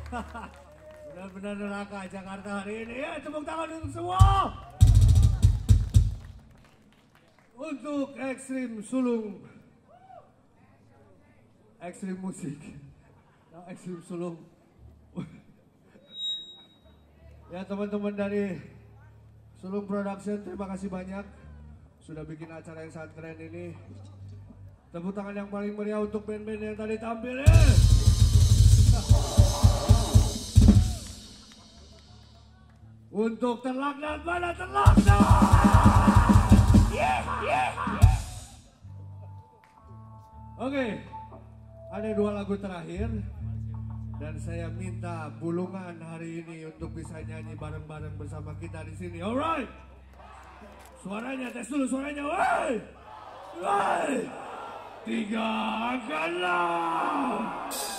Benar-benar neraka Jakarta hari ini. Ya, tepuk tangan untuk semua. Untuk Ekstrim Sulung. Ekstrim musik. Nah, Ekstrim Sulung. Ya, teman-teman dari Sulung Production, terima kasih banyak sudah bikin acara yang sangat keren ini. Tepuk tangan yang paling meriah untuk band-band yang tadi tampil ya. Untuk Terlaknat, mana Terlaknat? Oke, ada 2 lagu terakhir dan saya minta Bulungan hari ini untuk bisa nyanyi bareng-bareng bersama kita di sini. Alright, suaranya tes dulu suaranya, woi, 3 angkatlah.